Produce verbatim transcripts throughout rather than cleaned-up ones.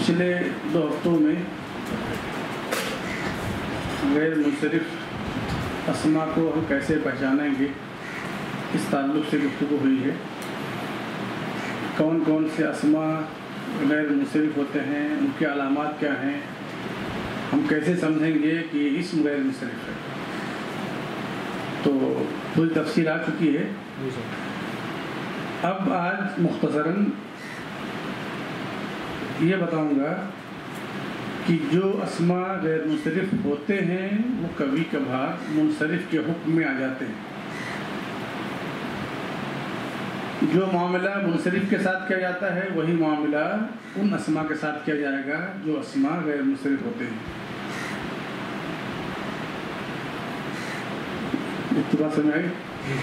पिछले दो हफ्तों में गैर मुनसरिफ अस्मा को हम कैसे पहचानेंगे इस ताल्लुक़ से गुफ्तगू हुई है। कौन कौन से अस्मा गैर मुनसरिफ होते हैं, उनकी अलामात क्या हैं, हम कैसे समझेंगे कि ये इस्म गैर मुनसरिफ है। तो पूरी तफसील आ चुकी है। अब आज मुख्तसरन ये बताऊंगा कि जो अस्मा गैर मुनसरिफ होते हैं वो कभी कभार मुनसरिफ के हुक्म में आ जाते हैं। जो मामला मुनसरिफ के साथ किया जाता है वही मामला उन अस्मा के साथ किया जाएगा जो अस्मा गैर मुनसरिफ होते हैं। इतनी बात समझ आई?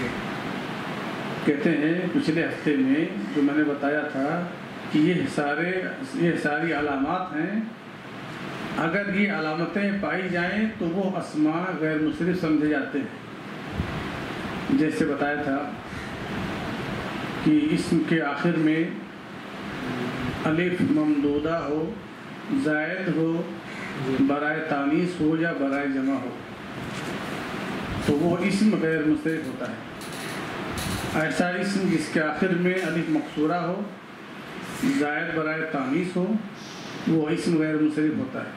कहते हैं पिछले हफ्ते में जो मैंने बताया था कि ये सारे ये सारी अलामात हैं, अगर ये अलामतें पाई जाएं तो वो अस्मा गैर मुनसरिफ समझे जाते हैं। जैसे बताया था कि इस्म के आखिर में अलिफ ममदूदा हो, ज़ायद हो, बराए तानीस हो या बराए जमा हो तो वो इस्म गैर मुनसरिफ होता है। ऐसा इस्म जिसके आखिर में अलिफ मकसूरा हो, ज़ायद बराए तानीस हो, वो इस्म गैर मुनसरिफ होता है।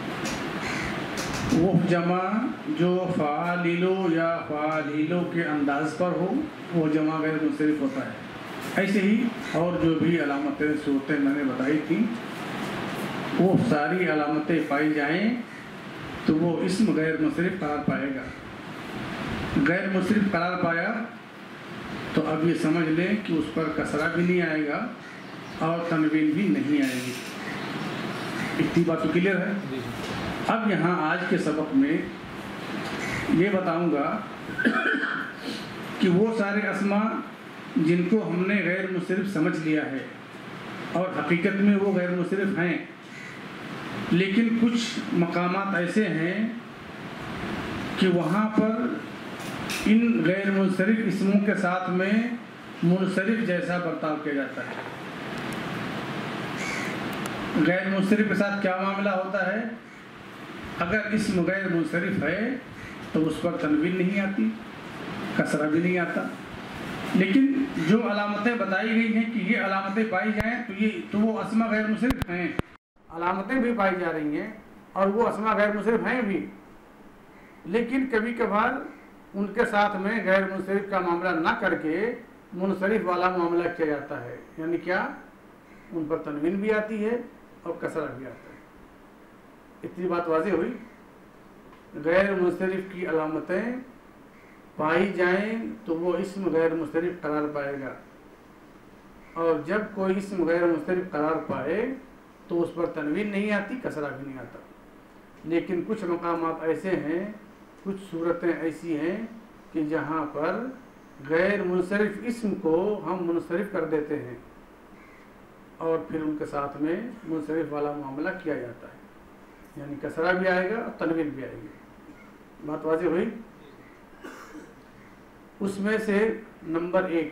वो जमा जो फ़ालिलो या फ़ालिलो के अंदाज़ पर हो वो जमा गैर मुनसरिफ होता है। ऐसे ही और जो भी अलामतें सूरतें मैंने बताई थी वो सारी अलामतें पाई जाएं तो वो इस्म गैर मुनसरिफ करार पाएगा। गैर मुनसरिफ करार पाया तो अब ये समझ लें कि उस पर कसरा भी नहीं आएगा और तनवीन भी नहीं आएगी। इतनी बात तो क्लियर है। अब यहाँ आज के सबक में ये बताऊंगा कि वो सारे अस्मा जिनको हमने गैर मुनसरिफ समझ लिया है और हकीकत में वो गैर मुनसरिफ हैं, लेकिन कुछ मकामात ऐसे हैं कि वहाँ पर इन गैर मुनसरिफ इस्मों के साथ में मुनसरिफ जैसा बर्ताव किया जाता है। गैर मुनसरिफ के साथ क्या मामला होता है? अगर इस्म गैर मुनसरिफ है तो उस पर तनवीन नहीं आती, कसरा भी नहीं आता। लेकिन जो अलामतें बताई गई हैं कि ये अलामतें पाई जाएं तो ये तो वो अस्मा गैर मुनसरिफ हैं। अलामतें भी पाई जा रही हैं और वो अस्मा गैर मुनसरिफ हैं भी, लेकिन कभी कभार उनके साथ में गैर मुनसरिफ का मामला ना करके मुनसरिफ वाला मामला किया जाता है। यानी क्या? उन पर तनवीन भी आती है और कसरा भी आता है। इतनी बात वाज़ेह हुई। गैर मुनसरिफ की अलामतें पाई जाएं तो वो इस्म गैर मुनसरिफ करार पाएगा, और जब कोई इस्म गैर मुनसरिफ करार पाए तो उस पर तनवीन नहीं आती, कसरा भी नहीं आता। लेकिन कुछ मकामात ऐसे हैं, कुछ सूरतें ऐसी हैं कि जहाँ पर गैर मुनसरिफ इस्म को हम मुनसरिफ कर देते हैं और फिर उनके साथ में मुनसरिफ वाला मामला किया जाता है। यानी कसरा भी आएगा और तनवीन भी आएगी। बात वाज़ेह हुई? उसमें से नंबर एक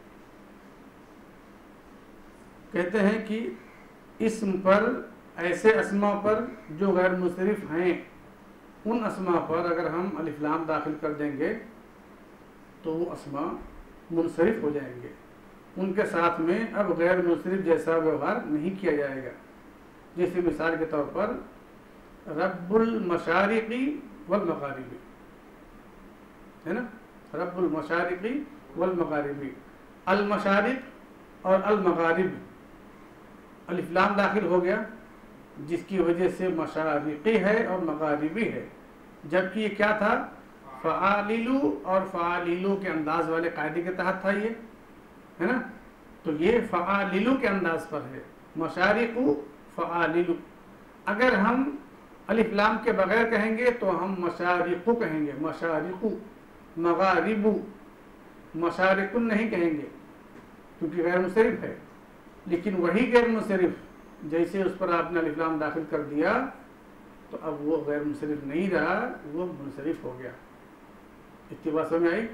कहते हैं कि इस्म पर ऐसे अस्मा पर जो गैर मुनसरिफ हैं उन अस्मा पर अगर हम अलिफ लाम दाखिल कर देंगे तो वो अस्मा मुनसरिफ हो जाएंगे। उनके साथ में अब गैर मुनसरिफ जैसा व्यवहार नहीं किया जाएगा। जैसे मिसाल के तौर पर रब्बुल मशारिक़ी वल मग़ारिबी है ना, रब्बुल मशारिक़ी वल मग़ारिबी। अल मशारिक़ और अल मग़ारिब अलिफ लाम दाखिल हो गया जिसकी वजह से मशारिक़ी है और मग़ारिबी है, जबकि ये क्या था? फ़आलिलु और फ़आलिलु के अंदाज वाले कायदे के तहत था ये, है ना। तो ये फ़आलिलु के अंदाज पर है, मशारिक़ु फ़आलिलु। अगर हम अलिफ लाम के बगैर कहेंगे तो हम मशारिक़ु कहेंगे, मशारिक़ु। मग़ारिबु, मशारिक़ुन नहीं कहेंगे क्योंकि गैर मुनसरिफ है। लेकिन वही गैर मुनसरिफ जैसे उस पर आपने अलिफ लाम दाखिल कर दिया तो अब वो गैर मुनसरिफ नहीं रहा, वो मुनसरिफ हो गया। इतनी बात समझ आई?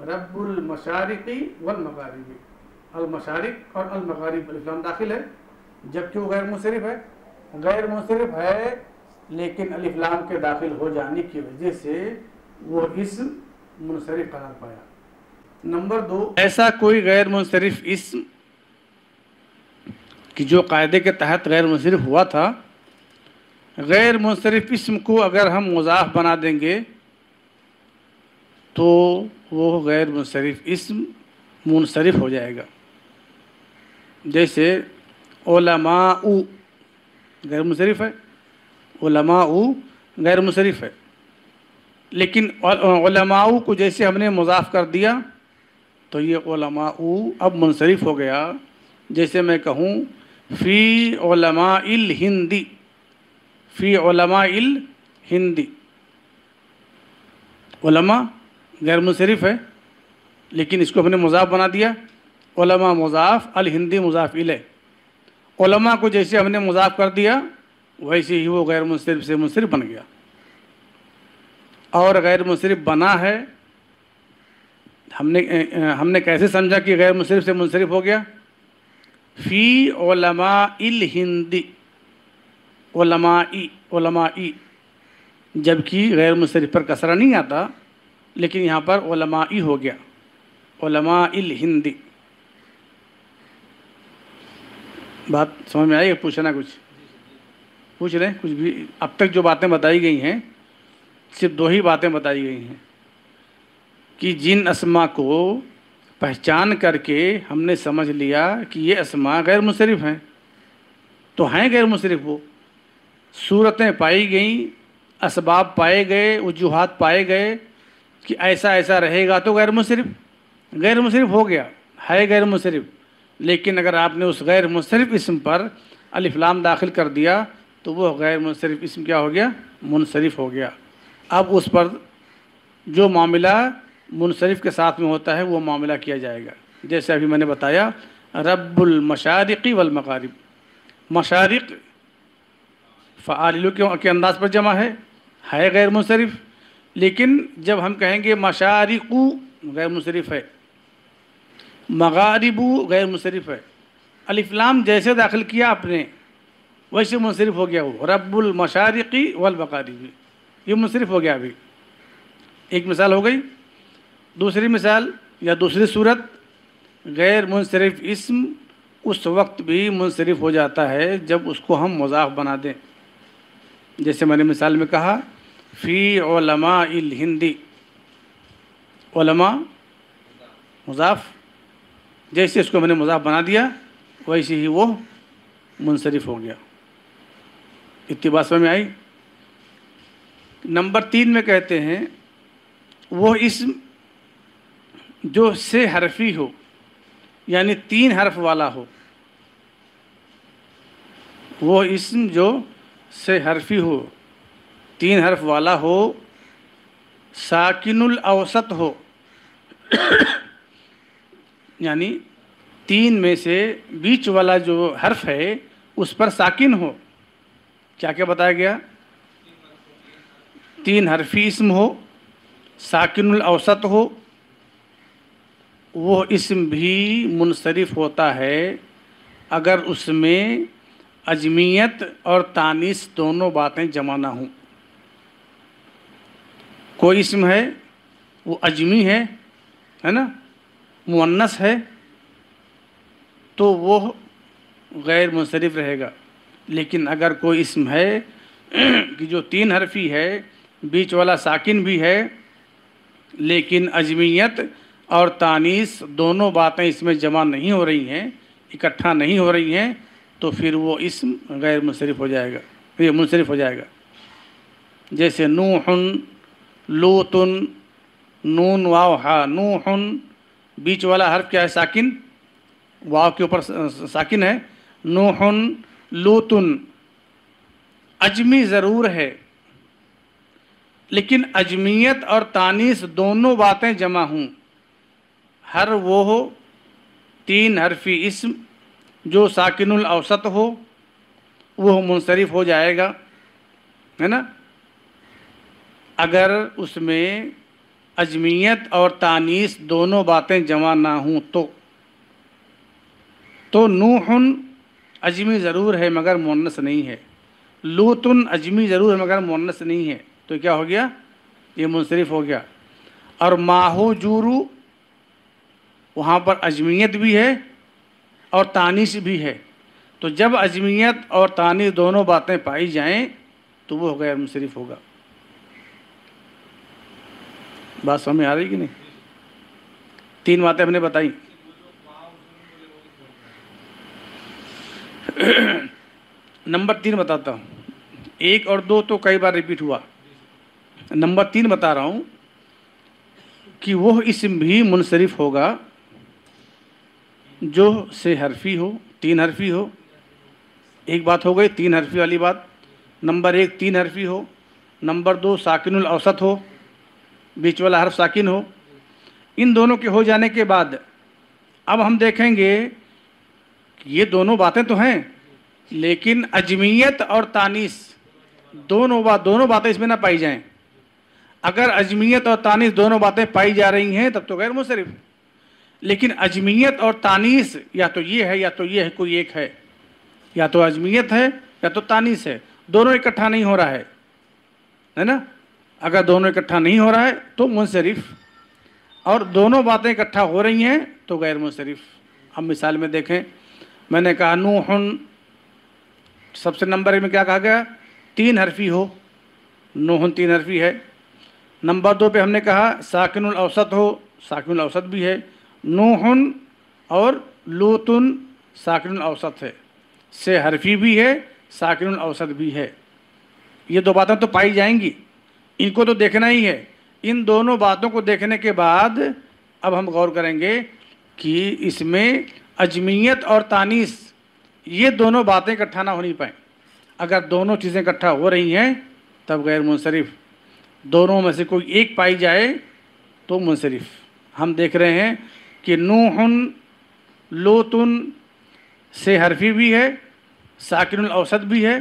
रब्बुल मशारिक़ी वल मग़ारिबी। अल मशारिक़ और अल मग़ारिब अलिफ लाम दाखिल है جبکہ وہ غیر منصرف ہے غیر منصرف ہے لیکن الف لام کے داخل ہو جانے کی وجہ سے وہ اسم منصرف قرار پایا۔ نمبر دو، ایسا کوئی غیر منصرف اسم کہ جو قاعدے کے تحت غیر منصرف ہوا تھا، غیر منصرف اسم کو اگر ہم مضاف بنا دیں گے تو وہ غیر منصرف اسم منصرف ہو جائے گا۔ جیسے علماء غیر منصرف ہے، علماء غیر منصرف ہے، لیکن علماء کو جیسے ہم نے مضاف کر دیا تو یہ علماء اب منصرف ہو گیا۔ جیسے میں کہوں فی علماء الہندی، فی علماء الہندی، علماء غیر منصرف ہے لیکن اس کو ہم نے مضاف بنا دیا، علماء مضاف، الہندی مضاف الیہ۔ علماء کو جیسے ہم نے مضاف کر دیا ویسے ہی وہ غیر منصرف سے منصرف بن گیا۔ اور غیر منصرف بنا ہے، ہم نے ہم نے کیسے سمجھا کہ غیر منصرف سے منصرف ہو گیا؟ فی علماء الہندی، علمائی علمائی، جبکہ غیر منصرف پر کسرہ نہیں آتا لیکن یہاں پر علمائی ہو گیا، علماء الہندی۔ بات سمجھ میں آئی؟ پوچھنا کچھ پوچھ رہے ہیں کچھ بھی؟ اب تک جو باتیں بتائی گئی ہیں صرف دو ہی باتیں بتائی گئی ہیں کہ جن اسما کو پہچان کر کے ہم نے سمجھ لیا کہ یہ اسما غیر منصرف ہیں تو ہیں غیر منصرف، وہ صورتیں پائی گئیں، اسباب پائے گئے، وجوہات پائے گئے کہ ایسا ایسا رہے گا تو غیر منصرف غیر منصرف ہو گیا، ہے غیر منصرف۔ لیکن اگر آپ نے اس غیر منصرف اسم پر الف لام داخل کر دیا تو وہ غیر منصرف اسم کیا ہو گیا؟ منصرف ہو گیا۔ اب اس پر جو معاملہ منصرف کے ساتھ میں ہوتا ہے وہ معاملہ کیا جائے گا۔ جیسے ابھی میں نے بتایا رب المشارق والمغارب، مشارق فعال کے انداز پر جمع ہے ہے غیر منصرف، لیکن جب ہم کہیں گے مشارق غیر منصرف ہے، مغارب غیر منصرف ہے، الف لام جیسے داخل کیا آپ نے ویسے منصرف ہو گیا وہ رب المشارق والمغارب، یہ منصرف ہو گیا۔ ابھی ایک مثال ہو گئی۔ دوسری مثال یا دوسری صورت، غیر منصرف اسم اس وقت بھی منصرف ہو جاتا ہے جب اس کو ہم مضاف بنا دیں۔ جیسے میں نے مثال میں کہا فی علماء الہندی، علماء مضاف، جیسے اس کو میں نے مضاف بنا دیا ویسے ہی وہ منصرف ہو گیا۔ اتباع سمجھ میں آئی؟ نمبر تین میں کہتے ہیں وہ اسم جو سے حرفی ہو، یعنی تین حرف والا ہو، وہ اسم جو سے حرفی ہو، تین حرف والا ہو، ساکن الاوسط ہو، یعنی تین میں سے بیچ والا جو حرف ہے اس پر ساکن ہو۔ کیا کیا بتایا گیا؟ تین حرفی اسم ہو، ساکن الاوسط ہو، وہ اسم بھی منصرف ہوتا ہے اگر اس میں اجمیت اور تانیث دونوں باتیں جمع نہ ہوں۔ کوئی اسم ہے وہ اجمی ہے ہے نا، مؤنث ہے، تو وہ غیر منصرف رہے گا۔ لیکن اگر کوئی اسم ہے کہ جو تین حرفی ہے، بیچ والا ساکن بھی ہے، لیکن اجمیت اور تانیث دونوں باتیں اس میں جمع نہیں ہو رہی ہیں، اکٹھا نہیں ہو رہی ہیں، تو پھر وہ اسم غیر منصرف ہو جائے گا، یہ منصرف ہو جائے گا۔ جیسے نوح، لوط، نون واو ہا، نوح، بیچ والا حرف کیا ہے؟ ساکن، واو کے اوپر ساکن ہے، نوح، لوط، اجمی ضرور ہے لیکن اجمیت اور تانیث دونوں باتیں جمع ہوں، ہر وہ تین حرفی اسم جو ساکن الاوسط ہو وہ منصرف ہو جائے گا، ہے نا، اگر اس میں اجمیت اور تانیث دونوں باتیں جمع نہ ہوں تو تو نوح اجمی ضرور ہے مگر مؤنث نہیں ہے، لوتن اجمی ضرور ہے مگر مؤنث نہیں ہے، تو کیا ہو گیا؟ یہ منصرف ہو گیا۔ اور ماہو جورو، وہاں پر اجمیت بھی ہے اور تانیث بھی ہے، تو جب اجمیت اور تانیث دونوں باتیں پائی جائیں تو وہ غیر منصرف ہوگا۔ بات سمجھ میں آ رہی کہ نہیں؟ تین باتیں ہم نے بتائی۔ نمبر تین بتاتا ہوں، ایک اور دو تو کئی بار ریپیٹ ہوا، نمبر تین بتا رہا ہوں کہ وہ اسم بھی منصرف ہوگا جو سے حرفی ہو، تین حرفی ہو۔ ایک بات ہو گئی تین حرفی والی بات، نمبر ایک تین حرفی ہو، نمبر دو ساکن الاوسط ہو، بیچ والا حرف ساکن ہو۔ ان دونوں کے ہو جانے کے بعد اب ہم دیکھیں گے کہ یہ دونوں باتیں تو ہیں، لیکن اجمیت اور تانیث دونوں بات دونوں باتیں اس میں نہ پائی جائیں۔ اگر اجمیت اور تانیث دونوں باتیں پائی جا رہی ہیں تب تو غیر منصرف، لیکن اجمیت اور تانیث یا تو یہ ہے یا تو یہ ہے، کوئی ایک ہے، یا تو اجمیت ہے یا تو تانیث ہے، دونوں اکٹھا نہیں ہو رہا ہے، ہے نا؟ اگر دونوں اکٹھا نہیں ہو رہا ہے تو منصرف، اور دونوں باتیں اکٹھا ہو رہی ہیں تو غیر منصرف۔ ہم مثال میں دیکھیں، میں نے کہا نوحن، سب سے نمبر ایک میں کیا کہا گیا؟ تین حرفی ہو، نوحن تین حرفی ہے۔ نمبر دو پہ ہم نے کہا ساکن الاوسط ہو، ساکن الاوسط بھی ہے۔ نوحن اور لوتن ساکن الاوسط ہے، سے حرفی بھی ہے، ساکن الاوسط بھی ہے۔ یہ دو باتیں تو پائی جائیں گی، ان کو تو دیکھنا ہی ہے۔ ان دونوں باتوں کو دیکھنے کے بعد اب ہم غور کریں گے کہ اس میں اجمیت اور تانیث یہ دونوں باتیں اکٹھا نہ ہونی پائیں۔ اگر دونوں چیزیں اکٹھا ہو رہی ہیں تب غیر منصرف، دونوں میں سے کوئی ایک پائی جائے تو منصرف۔ ہم دیکھ رہے ہیں کہ نوحن لوتن سے حرفی بھی ہے، ساکن الاوسط بھی ہے۔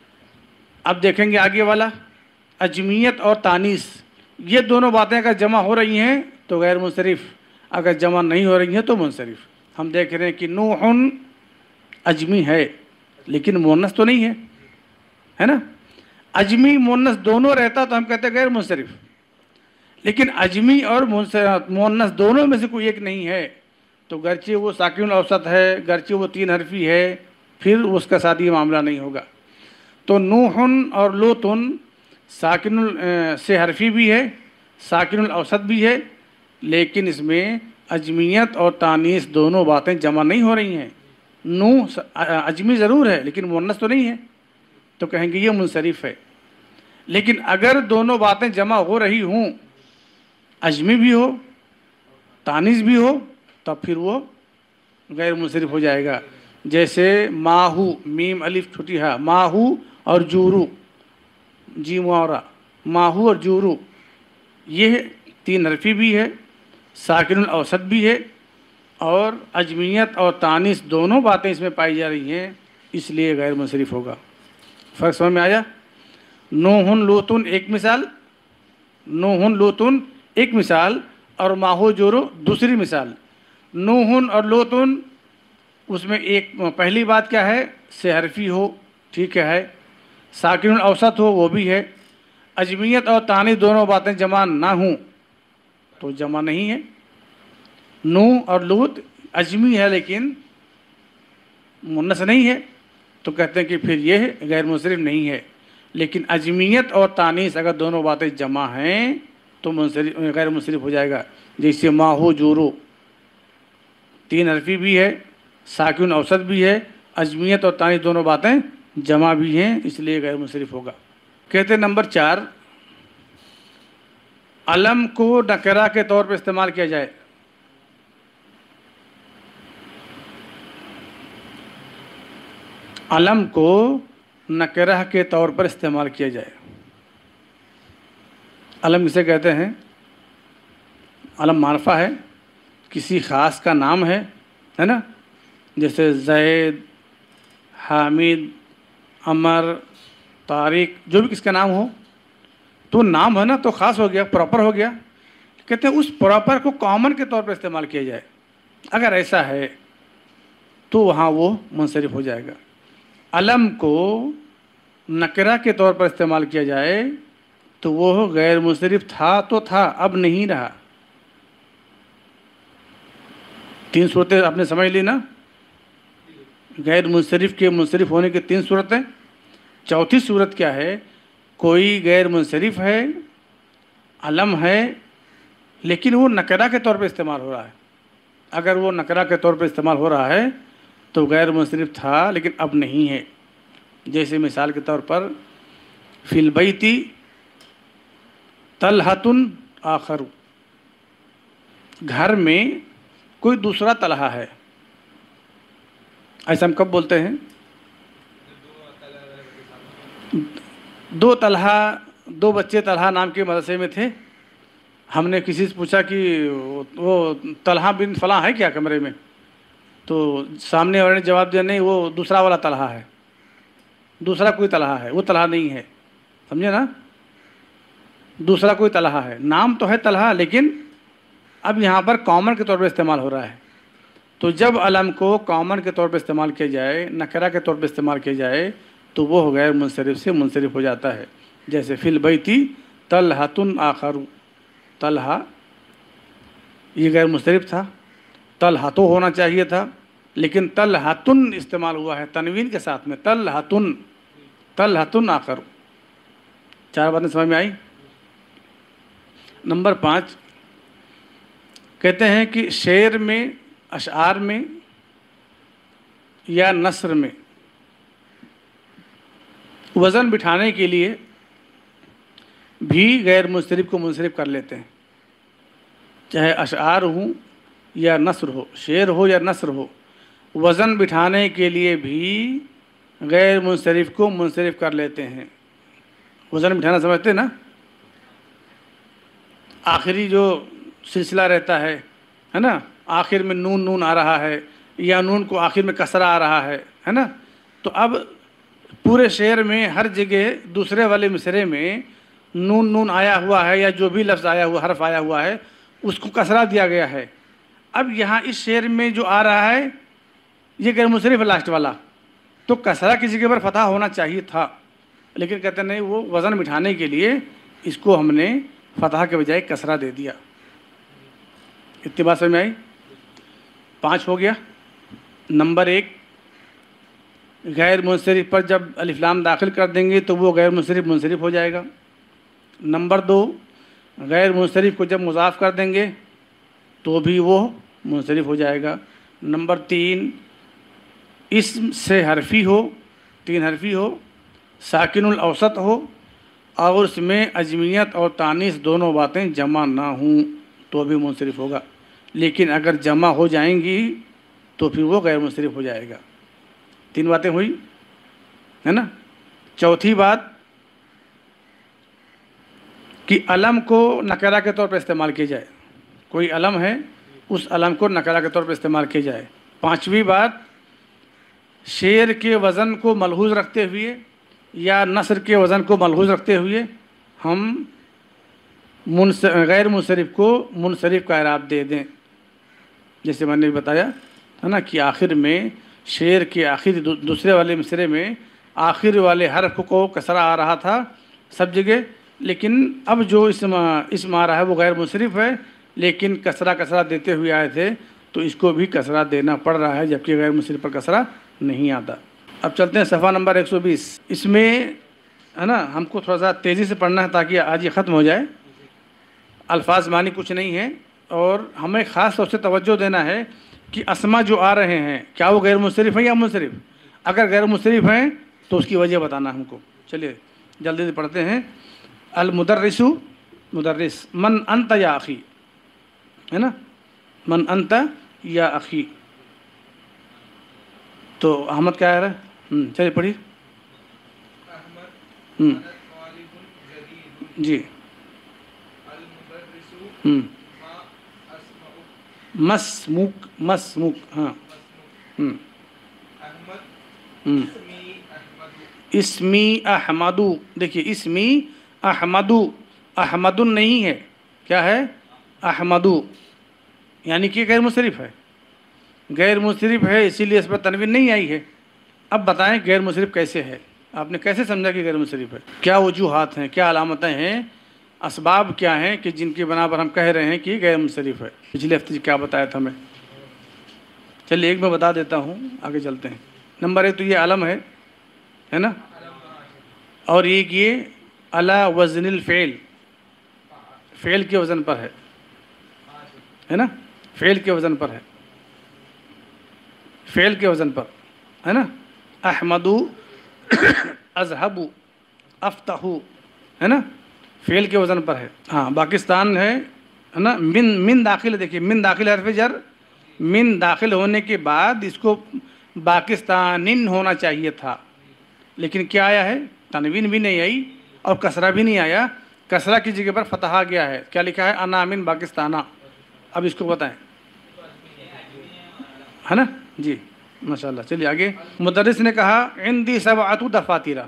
اب دیکھیں گے آگے والا، اجمیت اور تانیث یہ دونوں باتیں اگر جمع ہو رہی ہیں تو غیر منصرف، اگر جمع نہیں ہو رہی ہیں تو منصرف۔ ہم دیکھ رہے ہیں کہ نوحن اجمی ہے لیکن مؤنث تو نہیں ہے، ہے نا؟ اجمی مؤنث دونوں رہتا تو ہم کہتے ہیں غیر منصرف، لیکن اجمی اور مؤنث دونوں میں سے کوئی ایک نہیں ہے تو گرچہ وہ ساکن الاوسط ہے، گرچہ وہ تین حرفی ہے، پھر اس کا ساتھ یہ معاملہ نہیں ہوگا۔ تو نوحن اور لوتن ساکن سے حرفی بھی ہے، ساکن الاوسط بھی ہے، لیکن اس میں اجمیت اور تانیث دونوں باتیں جمع نہیں ہو رہی ہیں۔ نو اجمی ضرور ہے لیکن مؤنث تو نہیں ہے، تو کہیں گے یہ منصرف ہے۔ لیکن اگر دونوں باتیں جمع ہو رہی ہوں، اجمی بھی ہو تانیث بھی ہو، تب پھر وہ غیر منصرف ہو جائے گا۔ جیسے ماہو، میم الف چھوٹی ہا، ماہو اور جورو، جی معورہ، ماہو اور جورو یہ تین حرفی بھی ہے، ساکن الاوسط بھی ہے، اور اجمیت اور تانیث دونوں باتیں اس میں پائی جا رہی ہیں، اس لیے غیر منصرف ہوگا۔ فرق سمجھ میں آیا؟ نوحن لوتن ایک مثال، نوحن لوتن ایک مثال، اور ماہو جورو دوسری مثال۔ نوحن اور لوتن اس میں ایک پہلی بات کیا ہے؟ سے حرفی ہو، ٹھیک ہے، ساکن الاوسط ہو، وہ بھی ہے۔ اجمیت اور تانیث دونوں باتیں جمع نہ ہوں تو جمع نہیں ہے۔ نو اور لوت اجمی ہے لیکن مؤنث نہیں ہے، تو کہتے ہیں کہ پھر یہ غیر منصرف نہیں ہے۔ لیکن اجمیت اور تانیث اگر دونوں باتیں جمع ہیں تو منصرف غیر منصرف ہو جائے گا۔ جیسے ماہو جورو تین حرفی بھی ہے، ساکن اوسط بھی ہے، اجمیت اور تانیث دونوں باتیں جمع بھی ہیں، اس لیے غیر منصرف ہوگا۔ کہتے ہیں نمبر چار، علم کو نکرہ کے طور پر استعمال کیا جائے۔ علم کو نکرہ کے طور پر استعمال کیا جائے۔ علم کسے کہتے ہیں؟ علم معرفہ ہے، کسی خاص کا نام ہے، ہے نا؟ جیسے زید، حامد، عمر، طارق، جو بھی کس کا نام ہو تو نام ہے نا، تو خاص ہو گیا، پراپر ہو گیا۔ کہتے ہیں اس پراپر کو کامن کے طور پر استعمال کیا جائے۔ اگر ایسا ہے تو وہاں وہ منصرف ہو جائے گا۔ علم کو نکرہ کے طور پر استعمال کیا جائے تو وہ غیر منصرف تھا تو تھا، اب نہیں رہا۔ تین صورتیں آپ نے سمجھ لی نا، غیر منصرف کے منصرف ہونے کی تین صورتیں۔ چوتھی صورت کیا ہے؟ کوئی غیر منصرف ہے، علم ہے، لیکن وہ نکرہ کے طور پر استعمال ہو رہا ہے۔ اگر وہ نکرہ کے طور پر استعمال ہو رہا ہے تو غیر منصرف تھا لیکن اب نہیں ہے۔ جیسے مثال کے طور پر فی البیت طلحۃ آخر، گھر میں کوئی دوسرا طلحہ ہے۔ ایسا ہم کب بولتے ہیں؟ دو طلحہ، دو بچے طلحہ نام کے مدرسے میں تھے، ہم نے کسی سے پوچھا کہ وہ طلحہ بن فلاں ہے کیا کمرے میں؟ تو سامنے والے نے جواب دیا نہیں، وہ دوسرا والا طلحہ ہے، دوسرا کوئی طلحہ ہے، وہ طلحہ نہیں ہے۔ سمجھے نا؟ دوسرا کوئی طلحہ ہے، نام تو ہے طلحہ لیکن اب یہاں پر کامن کے طور پر استعمال ہو رہا ہے۔ تو جب علم کو کامن کے طور پر استعمال کیا جائے، نکرہ کے طور پر استعمال کیا جائے تو وہ غیر منصرف سے منصرف ہو جاتا ہے۔ جیسے فی البیت طلحۃ آخر، طلحہ یہ غیر منصرف تھا، طلحہ تو ہونا چاہیے تھا لیکن طلحۃ استعمال ہوا ہے تنوین کے ساتھ میں، طلحۃ طلحۃ آخر۔ چار باتیں سمجھ میں آئی؟ نمبر پانچ کہتے ہیں کہ شعر میں، اشعار میں یا نثر میں وزن بٹھانے کے لیے بھی غیر منصرف کو منصرف کر لیتے ہیں، چاہے اشعار ہوں یا نثر ہو، شعر ہو یا نثر ہو، وزن بٹھانے کے لیے بھی غیر منصرف کو منصرف کر لیتے ہیں۔ وزن بٹھانا سمجھتے ہیں نا؟ آخری جو سلسلہ رہتا ہے ہے نا، آخر میں نون نون آ رہا ہے یا نون کو آخر میں کسرہ آ رہا ہے ہے نا، تو اب پورے شعر میں ہر جگہ دوسرے والے مصرعے میں نون نون آیا ہوا ہے یا جو بھی لفظ آیا ہوا، حرف آیا ہوا ہے، اس کو کسرہ دیا گیا ہے۔ اب یہاں اس شعر میں جو آ رہا ہے یہ غیر منصرف ہے لاسٹ والا، تو کسرہ کی جگہ پر فتح ہونا چاہیے تھا، لیکن کہتے نہیں، وہ وزن بٹھانے کے لیے اس کو ہم نے فتح کے بجائے کسرہ دے دیا۔ اتباع سمجھ میں آئی؟ پانچ ہو گیا۔ نمبر ایک، غیر منصرف پر جب الف لام داخل کر دیں گے تو وہ غیر منصرف منصرف ہو جائے گا۔ نمبر دو، غیر منصرف کو جب مضاف کر دیں گے تو بھی وہ منصرف ہو جائے گا۔ نمبر تین، اسم سے حرفی ہو، تین حرفی ہو، ساکن الاوسط ہو اور اس میں اجمیت اور تانیث دونوں باتیں جمع نہ ہوں تو بھی منصرف ہوگا، لیکن اگر جمع ہو جائیں گی تو پھر وہ غیر منصرف ہو جائے گا۔ تین باتیں ہوئی ہے نا۔ چوتھی بات کہ علم کو نکرہ کے طور پر استعمال کیا جائے، کوئی علم ہے اس علم کو نکرہ کے طور پر استعمال کیا جائے۔ پانچویں بات، شعر کے وزن کو ملحوظ رکھتے ہوئے یا نثر کے وزن کو ملحوظ رکھتے ہوئے ہم غیر منصرف کو منصرف کا اعراب دے دیں۔ جیسے میں نے بتایا ہے نا کہ آخر میں شعر کے آخر دوسرے والے مصرعے میں آخر والے حرف کو کسرہ آ رہا تھا سب جگہ، لیکن اب جو اسم اسم آ رہا ہے وہ غیر منصرف ہے لیکن کسرہ کسرہ دیتے ہوئے آئے تھے تو اس کو بھی کسرہ دینا پڑ رہا ہے، جبکہ غیر منصرف پر کسرہ نہیں آتا۔ اب چلتے ہیں صفحہ نمبر ایک سو بیس۔ اس میں ہے نا ہم کو تھوڑا سا تیزی سے پڑھنا ہے تاکہ آج یہ ختم ہو جائے۔ الفاظ معنی کچھ نہیں ہے اور ہمیں خاص طور سے توجہ دینا ہے کہ اسما جو آ رہے ہیں کیا وہ غیر منصرف ہیں یا منصرف؟ اگر غیر منصرف ہیں تو اس کی وجہ بتانا ہم کو۔ چلیے جلدی سے پڑھتے ہیں۔ المدرس، مدرس، من انت یا اخی، ہے نا، من انت یا اخی، تو احمد کیا آ رہا ہے؟ ہوں چلیے پڑھیے۔ ہوں جی ہوں مسموک، مسموک، ہاں ہوں ہوں اسمی احمدو، دیکھیے اسمی احمدو، احمد نہیں ہے، کیا ہے؟ احمدو، یعنی کہ غیر منصرف ہے، غیر منصرف ہے اسی لیے اس پر تنوین نہیں آئی ہے۔ اب بتائیں غیر منصرف کیسے ہے، آپ نے کیسے سمجھا کہ غیر منصرف ہے؟ کیا وجوہات ہیں، کیا علامتیں ہیں، اسباب کیا ہیں کہ جن کی بنا پر ہم کہہ رہے ہیں کہ غیر منصرف ہے؟ پچھلے ہفتے کیا بتایا تھا میں؟ چلیے ایک میں بتا دیتا ہوں، آگے چلتے ہیں۔ نمبر ایک تو یہ علم ہے ہے نا، اور ایک یہ علی وزن الفعل، فعل کے وزن پر ہے ہے نا، فعل کے وزن پر ہے، فعل کے وزن پر ہے نا، احمدو، اذهبو، افتحو، ہے نا، فعل کے وزن پر ہے۔ ہاں پاکستان ہے ہے نا، من من داخل، دیکھیے من داخل حرف جر، من داخل ہونے کے بعد اس کو پاکستانن ہونا چاہیے تھا، لیکن کیا آیا ہے؟ تنوین بھی نہیں آئی اور کسرہ بھی نہیں آیا، کسرہ کی جگہ پر فتح آ گیا ہے۔ کیا لکھا ہے؟ انا من پاکستانہ۔ اب اس کو بتائیں، ہے نا جی ماشاءاللہ۔ چلیے آگے، مدرس نے کہا عندی سبعۃ دفاتر،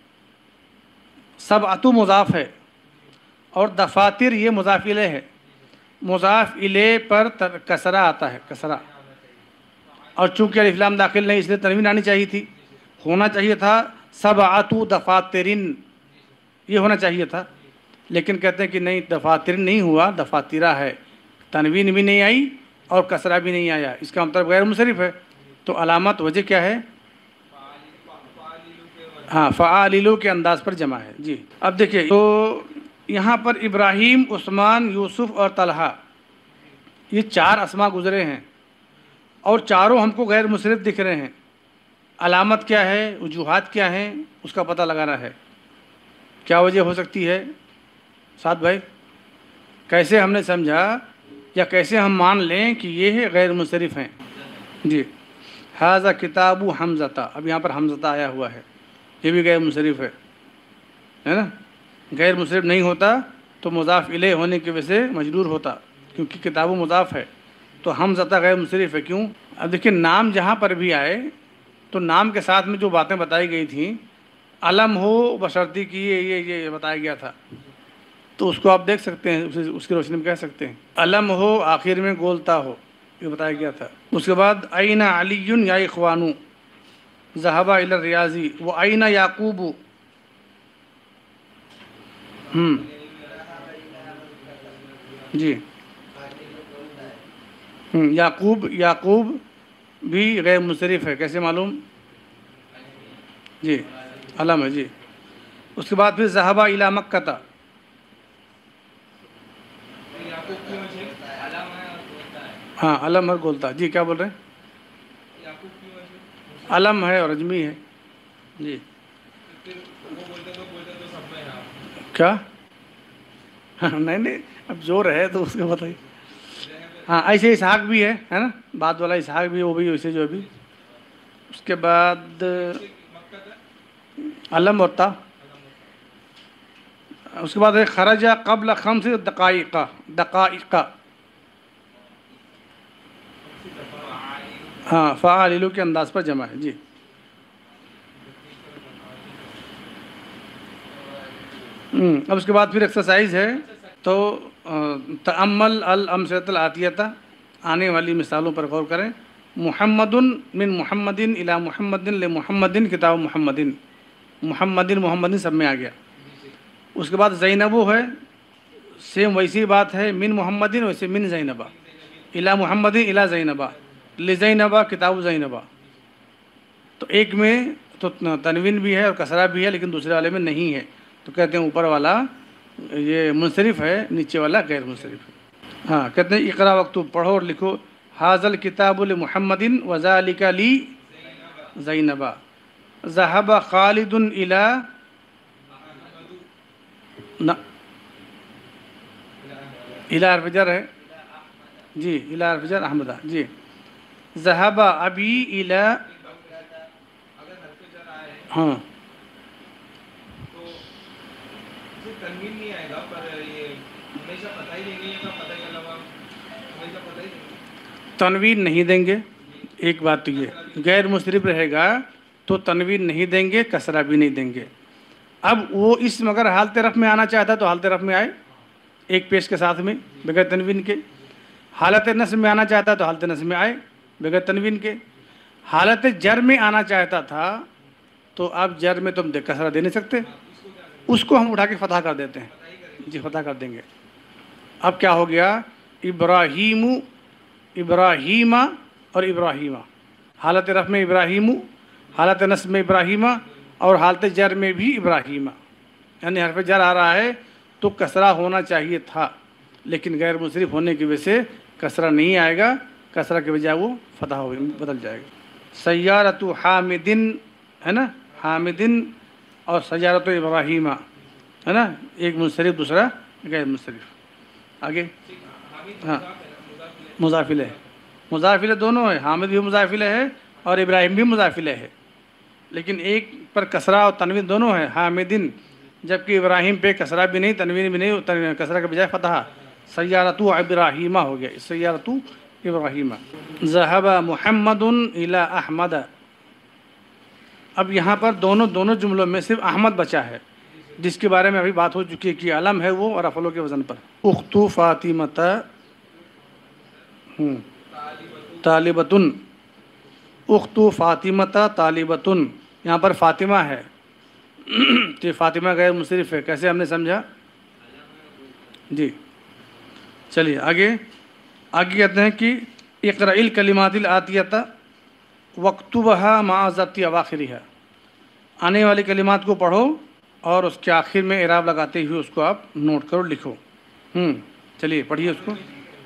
سبعۃ مضاف ہے اور دفاتر یہ مضاف الیہ ہے، مضاف الیہ پر کسرہ آتا ہے، کسرہ، اور چونکہ الف لام داخل نہیں اس لیے تنوین آنی چاہیے تھی، ہونا چاہیے تھا سبعۃ دفاترن، یہ ہونا چاہیے تھا، لیکن کہتے ہیں کہ نہیں، دفاتر نہیں ہوا، دفاترہ ہے، تنوین بھی نہیں آئی اور کسرہ بھی نہیں آیا، اس کا مطلب غیر منصرف ہے۔ تو علامت وجہ کیا ہے؟ ہاں فعاللو کے انداز پر جمع ہے جی۔ اب دیکھیے تو یہاں پر ابراہیم، عثمان، یوسف اور طلحہ، یہ چار اسماء گزرے ہیں اور چاروں ہم کو غیر منصرف دکھ رہے ہیں۔ علامت کیا ہے، وجوہات کیا ہیں، اس کا پتہ لگانا ہے، کیا وجہ ہو سکتی ہے سعد بھائی؟ کیسے ہم نے سمجھا یا کیسے ہم مان لیں کہ یہ غیر منصرف ہیں؟ جی، ھذا کتاب حمزہ، اب یہاں پر حمزہ آیا ہوا ہے، یہ بھی غیر منصرف ہے ہے نا، غیر منصرف نہیں ہوتا تو مضاف الیہ ہونے کی وجہ سے مجرور ہوتا، کیونکہ کتاب مضاف ہے تو حمزہ غیر منصرف ہے۔ کیوں؟ اب دیکھیں نام جہاں پر بھی آئے تو نام کے ساتھ میں جو باتیں بتائی گئی تھیں، علم ہو بشرطی کی یہ یہ یہ بتایا گیا تھا، تو اس کو آپ دیکھ سکتے ہیں، اس کی روشنی میں کہہ سکتے ہیں علم ہو آخر میں گولتا ہو، یہ بتایا گیا تھا۔ اس کے بعد این علی یا اخوانو ذهب الی الریاضی و این یعقوب، ہم جی یعقوب، یعقوب بھی غیر منصرف ہے، کیسے معلوم؟ جی علم ہے جی۔ اس کے بعد پھر ذهب الی مکہ، ہاں علم اور گولتا، جی کیا بول رہے ہیں؟ علم ہے اور اجمی ہے جی۔ کیا؟ نہیں نہیں اب زور ہے تو اس کو بتائیے۔ ہاں ایسے اسحاق بھی ہے ہے نا، بعد والا اسحاق بھی، وہ بھی ویسے جو ابھی۔ اس کے بعد علم اور تا، اس کے بعد ہے خرج قبل خمس دقائق، دقائق، ہاں فعاللو کے انداز پر جمع ہے جی۔ اب اس کے بعد پھر ایکسرسائز ہے، تو تأمل الامثلۃ الآتیۃ، آنے والی مثالوں پر غور کریں۔ محمد من محمد الی محمد لمحمد کتاب محمد، محمد محمد سب میں آ گیا۔ اس کے بعد زینب ہے، سیم ویسی بات ہے، من محمد ویسے من زینبہ، الی محمد الی زینبہ، لزینبہ کتاب زینبہ۔ تو ایک میں تو تنوین بھی ہے اور کسرہ بھی ہے، لیکن دوسرے والے میں نہیں ہے، تو کہتے ہیں اوپر والا یہ منصرف ہے، نیچے والا غیر منصرف ہے۔ ہاں کہتے ہیں اقرا وکتب، پڑھو اور لکھو، ھذا الکتاب لمحمد وذالک لی زینبہ، ذهب خالد الی نہ الی حرف جر ہے جی، الی حرف جر احمدہ جی، ذهب ابی الی، ہاں تنوین نہیں آئے گا، پر یہ ہمیشہ پتہ ہی دیں گے، یا پتہ کے علاوہ ہمیشہ پتہ ہی دیں گے؟ تنوین نہیں دیں گے، ایک بات تو یہ غیر منصرف رہے گا تو تنوین نہیں دیں گے، کسرہ بھی نہیں دیں گے۔ اب وہ اسم اگر حالت رفع میں آنا چاہتا ہے تو حالت رفع میں آئے، ایک پیش کے ساتھ میں بغیر تنوین کے، حالت نصب میں آنا چاہتا ہے تو حالت نصب میں آئے بغیر تنوین کے. حالت جر میں آنا چاہتا تھا تو اب جر میں تم کسرہ دے نہیں سکتے, اس کو ہم اٹھا کے فتح کر دیتے ہیں. جی فتح کر دیں گے. اب کیا ہو گیا؟ ابراہیم, ابراہیم اور ابراہیمہ. حالت رفع میں ابراہیم, حالت نصب میں ابراہیمہ, اور حالت جر میں بھی ابراہیمہ. یعنی حرف جر آ رہا ہے تو کسرہ ہونا چاہیے تھا, لیکن غیر منصرف ہونے کی وجہ سے کسرہ نہیں آئے گا, کسرہ کے بجائے وہ فتح ہو بدل جائے گا. سیارت حامدن ہے نا, حامدن اور سیارت ابراہیمہ ہے نا, ایک منصرف دوسرا غیر منصرف. آگے ہاں مضافل ہے, مضافل دونوں ہے, حامد بھی مضافل ہے اور ابراہیم بھی مضافل ہے, لیکن ایک پر کسرہ اور تنوین دونوں ہے حامدن, جبکہ ابراہیم پہ کسرہ بھی نہیں تنوین بھی نہیں, کسرہ کے بجائے فتح. سیارت ابراہیمہ ہو گیا, سیارت ابراہیمہ. ذہب محمد الی احمد. اب یہاں پر دونوں دونوں جملوں میں صرف احمد بچا ہے, جس کے بارے میں ابھی بات ہو چکی ہے کہ علم ہے وہ اور افعلوں کے وزن پر. اختو فاطمۃ طالبۃن, اختو فاطمۃ طالبۃن. یہاں پر فاطمہ ہے تو فاطمہ غیر منصرف ہے. کیسے ہم نے سمجھا؟ جی چلیے آگے. آگے کہتے ہیں کہ اقرأ الکلمات الآتیۃ واکتبھا مع ضبط اواخرھا. آنے والی کلمات کو پڑھو اور اس کے آخر میں اعراب لگاتے ہوئے اس کو آپ نوٹ کرو, لکھو. ہوں چلیے پڑھیے اس کو.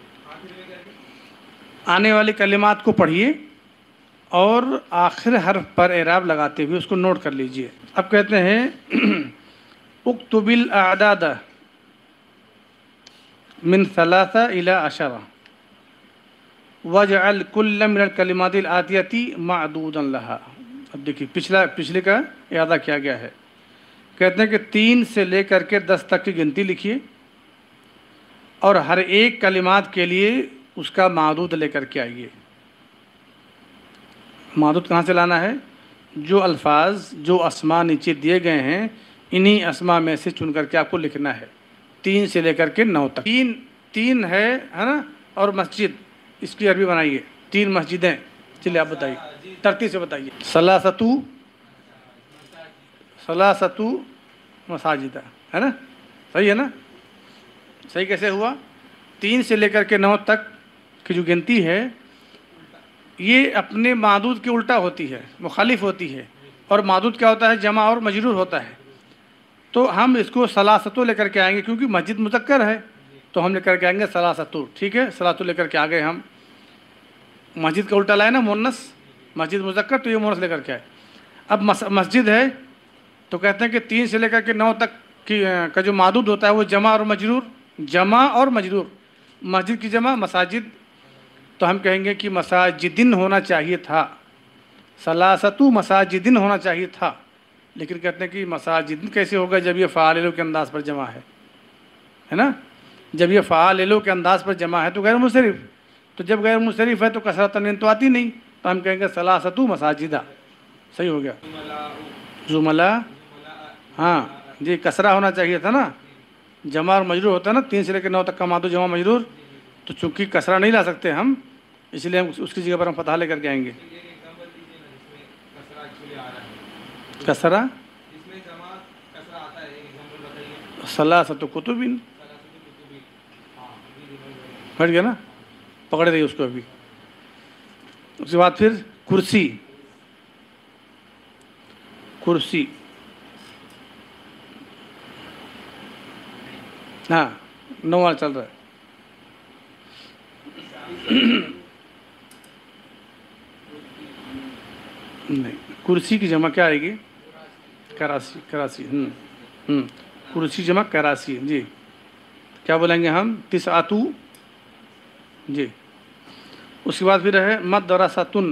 آنے والی کلمات کو پڑھیے اور آخر حرف پر اعراب لگاتے ہوئے اس کو نوٹ کر لیجئے. اب کہتے ہیں اکتب الاعداد من ثلاثہ الی عشرہ وجعل کل من الکلمات الآتیۃ معدودا لہا. اب دیکھیے پچھلا پچھلے کا اعادہ کیا گیا ہے. کہتے ہیں کہ تین سے لے کر کے دس تک کی گنتی لکھیے اور ہر ایک کلمات کے لیے اس کا معدود لے کر کے آئیے. معدود کہاں سے لانا ہے؟ جو الفاظ جو اسماء نیچے دیے گئے ہیں انہی اسماء میں سے چن کر کے آپ کو لکھنا ہے, تین سے لے کر کے نو تک. تین تین ہے ہے نا, اور مسجد اس کی عربی بنائیے. تین مسجدیں, چلیے آپ بتائیے ترتیب سے بتائیے. ثلاثتو, ثلاثتو مساجد ہے نا, صحیح ہے نا. صحیح کیسے ہوا؟ تین سے لے کر کے نو تک کی جو گنتی ہے یہ اپنے معدود کے الٹا ہوتی ہے, مخالف ہوتی ہے. اور معدود کیا ہوتا ہے؟ جمع اور مجرور ہوتا ہے. تو ہم اس کو ثلاثتو لے کر کے آئیں گے کیونکہ مسجد مذکر ہے, تو ہم لے کر کے آئیں گے ثلاثتو. ٹھیک ہے, ثلاثتو لے کر کے آ گئے ہم. مسجد کا الٹا لائے نا مؤنث, مسجد مذکر تو یہ مؤنث لے کر کے آئے. اب مسجد ہے تو کہتے ہیں کہ تین سے لے کر کے نو تک کی کا جو معدود ہوتا ہے وہ جمع اور مجرور, جمع اور مجرور. مسجد کی جمع مساجد, تو ہم کہیں گے کہ مساجدن ہونا چاہیے تھا, ثلاثتو مساجدن ہونا چاہیے تھا. لیکن کہتے ہیں کہ مساجدن کیسے ہوگا جب یہ فاعلو کے انداز پر جمع ہے, ہے نا. جب یہ فاعلو کے انداز پر جمع ہے تو غیر منصرف, تو جب غیر منصرف ہے تو کسرہ تنوین تو آتی نہیں, تو ہم کہیں گے ثلاثتو مساجدہ. صحیح ہو گیا. زملا, ہاں جی کسرہ ہونا چاہیے تھا نا, جمع اور مجرور ہوتا ہے نا, تین سے لے کے نو تک کا معدود جمع مجرور, تو چونکہ کسرہ نہیں لا سکتے ہم, اس لیے ہم اس کی جگہ پر ہم فتح لے کر کے آئیں گے. کسرہ ثلاثۃ کتب, ہٹ گیا نا, پکڑ رہی اس کو ابھی. اس کے بعد پھر کرسی, کرسی ہاں نو والا چل رہا ہے. نہیں, کرسی کی جمع کیا آئے گی؟ کراسی, کراسی. ہوں ہوں کرسی جمع کراسی. جی کیا بولیں گے ہم؟ تسعتو. جی اس کے بعد پھر ہے مدرستن,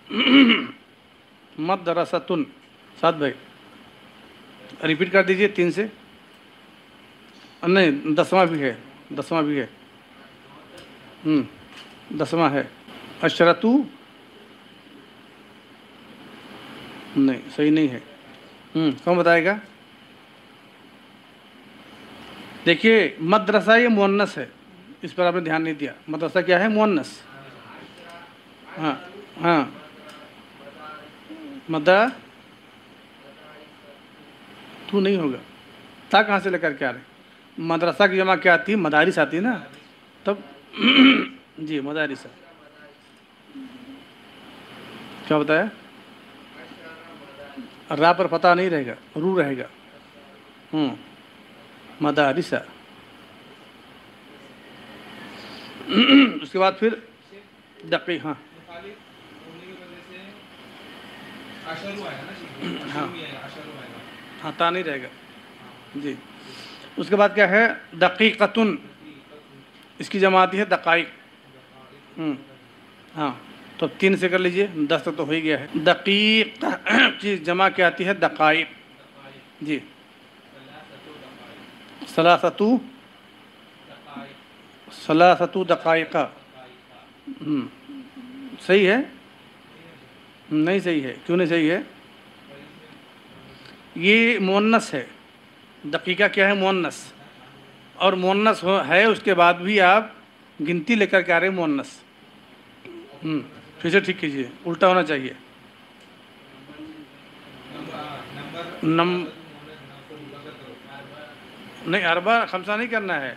مدرستن. سات بھائی ریپیٹ کر دیجئے تین سے. نہیں دسواں بھی ہے, دسواں بھی ہے. ہوں دسواں ہے. عشرتو, نہیں صحیح نہیں ہے. ہوں کون بتائے گا؟ دیکھیے مدرسہ یہ مؤنث ہے, اس پر آپ نے دھیان نہیں دیا. مدرسہ کیا ہے؟ مؤنث. ہاں ہاں مدا تو نہیں ہوگا، تا کہاں سے لے کر کے آ رہے؟ مدرسہ کی جمع کیا آتی ہے؟ مدارس آتی ہے نا، تب جی مدارس کیا بتایا؟ را پر پتہ نہیں رہے گا، رو رہے گا. ہوں مدارس. اس کے بعد پھر دقیق. ہاں مخالف ہونے کی وجہ سے اشرو آئے گا نا شیخ، ہاں اشرو بھی آئے گا، اشرو آئے گا. ہاں تا نہیں رہے گا. جی اس کے بعد کیا ہے؟ دقیقتن، اس کی جمع آتی ہے دقائق. ہوں ہاں تو تین سے کر لیجئے، دس تک تو ہو ہی گیا ہے. دقیق کی جمع کیا آتی ہے؟ دقائق. جی ثلاثتو ثلاثتو دقائقہ. ہوں صحیح ہے؟ نہیں صحیح ہے. کیوں نہیں صحیح ہے؟ یہ مؤنث ہے. دقیقہ کیا ہے؟ مؤنث. اور مؤنث ہے اس کے بعد بھی آپ گنتی لے کر کے آ رہے ہیں مؤنث. ہوں پھر سے ٹھیک کیجیے، الٹا ہونا چاہیے. نم نہیں اربع خمسہ نہیں کرنا ہے.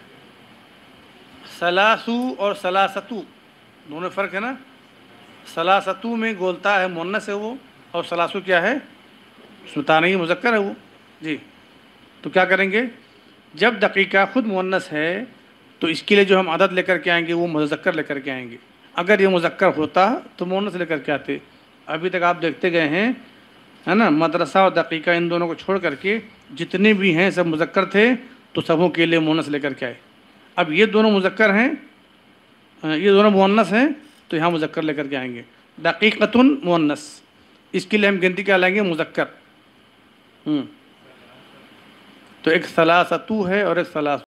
ثلاثو اور ثلاثتو دونوں فرق ہے نا. ثلاثتو میں گولتا ہے، مؤنث ہے وہ، اور ثلاثو کیا ہے؟ ثنائی مذکر ہے وہ. جی تو کیا کریں گے؟ جب دقیقہ خود مؤنث ہے تو اس کے لیے جو ہم عدد لے کر کے آئیں گے وہ مذکر لے کر کے آئیں گے. اگر یہ مذکر ہوتا تو مؤنث لے کر کے آتے. ابھی تک آپ دیکھتے گئے ہیں ہے نا، مدرسہ اور دقیقہ ان دونوں کو چھوڑ کر کے جتنے بھی ہیں سب مذکر تھے تو سبوں کے لیے مؤنث لے کر کے آئے. اب یہ دونوں مذکر ہیں، یہ دونوں مؤنث ہیں تو یہاں مذکر لے کر کے آئیں گے. دقیقتن مؤنث، اس کے لیے ہم گنتی کیا لائیں گے؟ مذکر. ہوں تو ایک ثلاثتو ہے اور ایک ثلاث